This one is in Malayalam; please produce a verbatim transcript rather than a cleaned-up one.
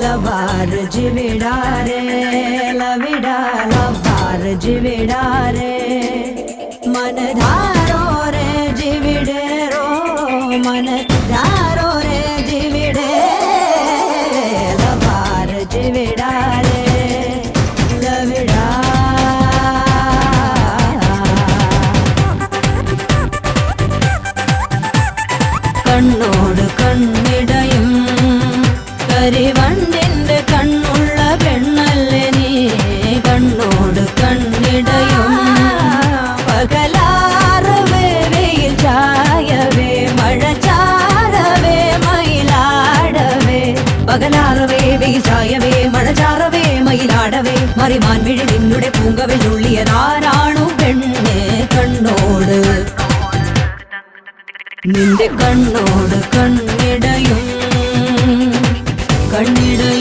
लवार जिविड़ा रे लविड़ा लवार जिविड़ा रे मन धारो रे जिविड़े रो मन धारो रे जिविड़े लवार जिविड़ा रे लविड़ा കണ്ണോട് കണ്ണിടയും കരിവണ്ടിന്റെ കണ്ണുള്ള പെണ്ണല്ലേ നീ കണ്ണോട് കണ്ണിടയും പകലാറവേ വെയിൽ ചായവേ മഴ ചാരവേ മയിലാടവേ പകലാറവേ വെയിൽ ചായവേ മഴ ചാരവേ മയിലാടവേ മറിമാൻ വിഴി നിന്നുടെ പൂങ്കവിൽ ഉള്ളിയതാരാണു പെണ്ണെ കണ്ണോട് നിന്റെ കണ്ണോട് കണ്ണിടയും കണ്ണിട